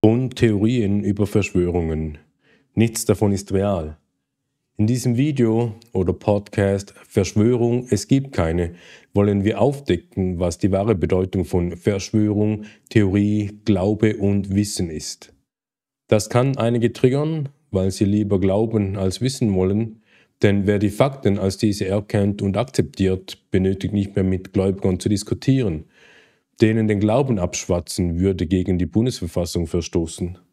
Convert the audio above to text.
und Theorien über Verschwörungen. Nichts davon ist real. In diesem Video oder Podcast Verschwörung, es gibt keine, wollen wir aufdecken, was die wahre Bedeutung von Verschwörung, Theorie, Glaube und Wissen ist. Das kann einige triggern, weil sie lieber glauben als wissen wollen, denn wer die Fakten als diese erkennt und akzeptiert, benötigt nicht mehr mit Gläubigern zu diskutieren. Denen den Glauben abschwatzen, würde gegen die Bundesverfassung verstoßen.